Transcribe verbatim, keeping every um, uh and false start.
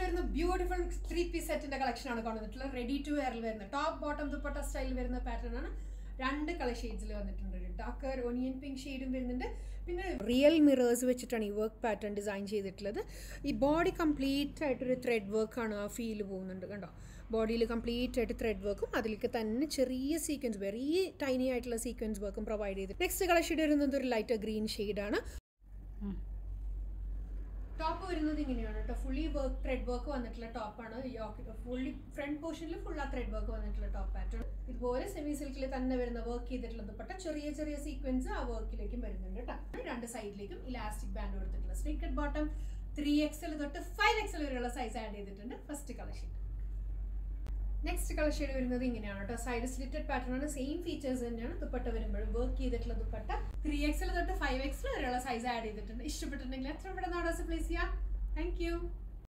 വരുന്ന beautiful three piece സെറ്റിന്റെ collection ആണ് കൊണ്ടുവന്നിട്ടുള്ളത്. റെഡി ടു വെയറിൽ വരുന്ന ടോപ്പ് ബോട്ടം ദുപ്പട്ട സ്റ്റൈലിൽ വരുന്ന പാറ്റേൺ ആണ്. രണ്ട് കളർ ഷെയ്ഡ്സിൽ വന്നിട്ടുണ്ട്. ഡാർക്കർ ഓണിയൻ പിങ്ക് ഷെയ്ഡും വരുന്നുണ്ട്. പിന്നെ റിയൽ മിറേഴ്സ് വെച്ചിട്ടാണ് ഈ വർക്ക് പാറ്റേൺ ഡിസൈൻ ചെയ്തിട്ടുള്ളത്. ഈ ബോഡി കംപ്ലീറ്റ് ആയിട്ടൊരു ത്രെഡ് വർക്കാണ് ആ ഫീൽ പോകുന്നുണ്ട്. കണ്ടോ, ബോഡിയിൽ കംപ്ലീറ്റ് ആയിട്ട് ത്രെഡ് വർക്കും അതിലേക്ക് തന്നെ ചെറിയ സീക്വൻസ്, വെരി ടൈനി ആയിട്ടുള്ള സീക്വൻസ് വർക്കും പ്രൊവൈഡ് ചെയ്ത്. നെക്സ്റ്റ് കളർ ഷെയ്ഡ് വരുന്നത് ഒരു ലൈറ്റ് ഗ്രീൻ ഷെയ്ഡാണ്. ടോപ്പ് വരുന്നത് ഇങ്ങനെയാണ് കേട്ടോ. ഫുള്ളി വർക്ക് ത്രെഡ് വർക്ക് വന്നിട്ടുള്ള ടോപ്പാണ്. ഫുള്ളി ഫ്രണ്ട് പോർഷനിൽ ഫുൾ ആ ത്രെഡ് വർക്ക് വന്നിട്ടുള്ള ടോപ്പ് പാറ്റേൺ. ഇതുപോലെ സെമി സിൽക്കിൽ തന്നെ വരുന്ന വർക്ക് ചെയ്തിട്ടുള്ള ദുപ്പട്ട ചെറിയ ചെറിയ സീക്വൻസ് ആ വർക്കിലേക്കും വരുന്നുണ്ട് കേട്ടോ. രണ്ട് സൈഡിലേക്കും ഇലാസ്റ്റിക് ബാൻഡ് കൊടുത്തിട്ടുള്ള സ്ട്രിക്കറ്റ് ബോട്ടം. ത്രീ എക്സൽ തൊട്ട് ഫൈവ് എക്സൽ വരെയുള്ള സൈസ് ആഡ് ചെയ്തിട്ടുണ്ട്. First colour shade. Next colour shade വരുന്നത് ഇങ്ങനെയാണ് കേട്ടോ. സൈഡ് സ്ലിറ്റഡ് പാറ്റേൺ ആണ്. സെയിം ഫീച്ചേഴ്സ് തന്നെയാണ് ദുപ്പട്ട വരുമ്പോഴും. വർക്ക് ചെയ്തിട്ടുള്ള ദുപ്പട്ട ത്രീ എക്സൽ തൊട്ട് ഫൈവ് എക്സൽ വരെയുള്ള സൈസ് ആഡ് ചെയ്തിട്ടുണ്ട്. ഇഷ്ടപ്പെട്ടിട്ടുണ്ടെങ്കിൽ എത്ര പെട്ടെന്ന് ഓർഡേഴ്സ് പ്ലേസ് ചെയ്യാം. Thank U.